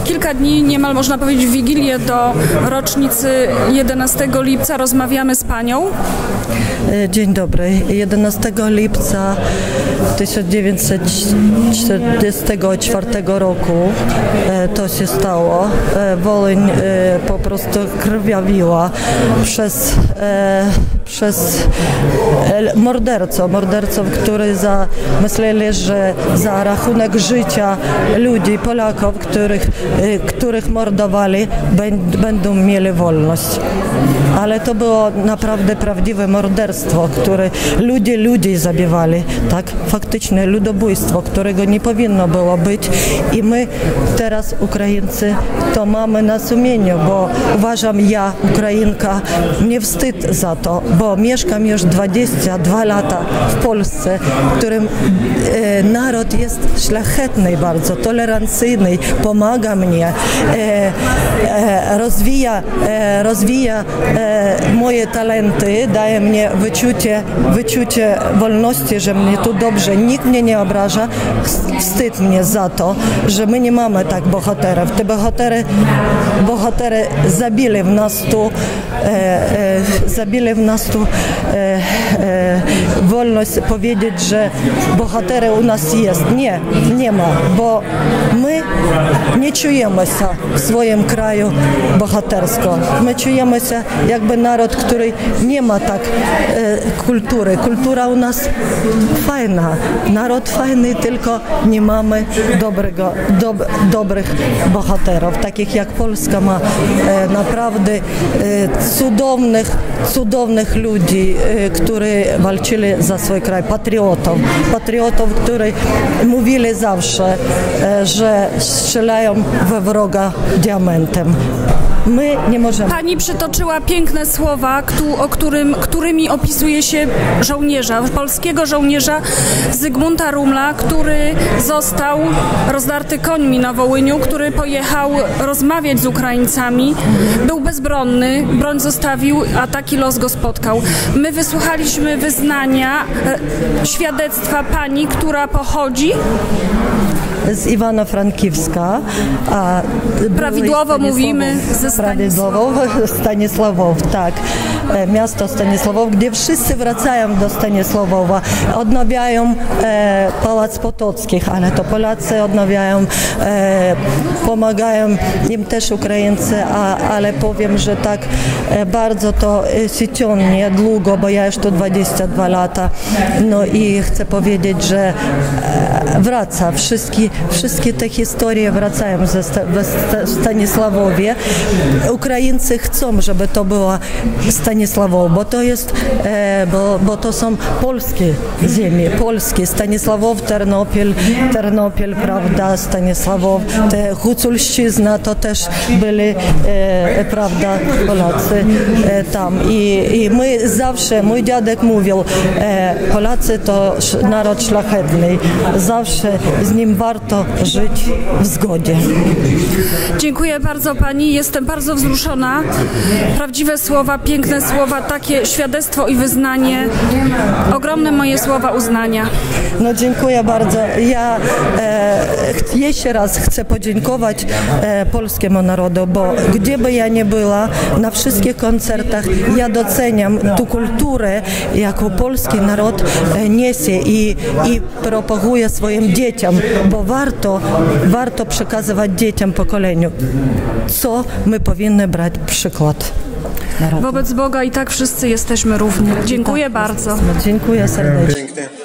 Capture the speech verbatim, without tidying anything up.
kilka dni, niemal można powiedzieć w Wigilię do rocznicy jedenastego lipca, rozmawiamy z panią. Dzień dobry. jedenastego lipca tysiąc dziewięćset czterdziestego czwartego roku to się stało. Wołyń po prostu krwawiła przez, przez morderców, morderców, którzy za, myśleli, że za rachunek życia ludzi, Polaków, których, których mordowali, będą mieli wolność. Ale to było naprawdę prawdziwe morderstwo, które ludzie ludzi zabijali, tak, faktycznie ludobójstwo, którego nie powinno było być i my teraz, Ukraińcy, to mamy na sumieniu, bo uważam, ja, Ukrainka, nie wstyd za to, bo mieszkam już dwadzieścia dwa lata w Polsce, w którym e, naród jest szlachetny bardzo, tolerancyjny, pomaga mnie, e, e, rozwija, e, rozwija e, moje talenty, daje mnie wyczucie, wyczucie wolności, że mnie tu dobrze, nikt mnie nie obraża. Wstyd mnie za to, że my nie mamy tak bohaterów. Te bohatery, bohatery zabili w nas tu, e, e, zabili w nas tu e, e, wolność powiedzieć, że bohatery u nas jest. Nie, nie ma, bo my nie czujemy się w swoim kraju bohatersko. My czujemy się jakby naród, który nie ma tak e, kultury. Kultura u nas fajna. Naród fajny, tylko nie mamy dobrego, dob, dobrych bohaterów. Takich jak Polska ma e, naprawdę e, cudownych, cudownych ludzi, e, którzy walczyli za swój kraj. Patriotów. Patriotów, którzy mówili zawsze, e, że strzelają we wroga diamentem. My nie możemy. Pani przytoczyła piękne słowa, o którym, którymi opisuje się żołnierza, polskiego żołnierza Zygmunta Rumla, który został rozdarty końmi na Wołyniu, który pojechał rozmawiać z Ukraińcami, był bezbronny, broń zostawił, a taki los go spotkał. My wysłuchaliśmy wyznania, świadectwa pani, która pochodzi z Iwano-Frankiwska. A prawidłowo mówimy ze Prawidłowo Stanisławow, tak. Miasto Stanisławow, gdzie wszyscy wracają do Stanisławowa. Odnawiają e, Pałac Potockich, ale to Polacy odnawiają, e, pomagają im też Ukraińcy, a, ale powiem, że tak e, bardzo to się ciągnie długo, bo ja już tu dwadzieścia dwa lata. No i chcę powiedzieć, że e, wraca. Wszystkie, wszystkie te historie wracają ze sta, w Stanisławowie. Ukraińcy chcą, żeby to była Stanisławow, bo to jest, e, bo, bo to są polskie ziemie, polskie. Stanisławow, Ternopil, Ternopil, prawda, Stanisławow, te Huculszczyzna, to też byli, e, prawda, Polacy e, tam. I, I my zawsze, mój dziadek mówił, e, Polacy to naród szlachetny. Zawsze z nim warto żyć w zgodzie. Dziękuję bardzo pani. Jestem bardzo wzruszona. Prawdziwe słowa, piękne słowa, takie świadectwo i wyznanie. Ogromne moje słowa uznania. No dziękuję bardzo. Ja e, jeszcze raz chcę podziękować e, polskiemu narodu, bo gdzie by ja nie była, na wszystkich koncertach ja doceniam tu kulturę, jaką polski naród e, niesie i, i propaguje swoim dzieciom, bo warto, warto przekazywać dzieciom pokoleniu, co my powinny brać przykład. Wobec Boga i tak wszyscy jesteśmy równi. Dziękuję bardzo. Dziękuję serdecznie.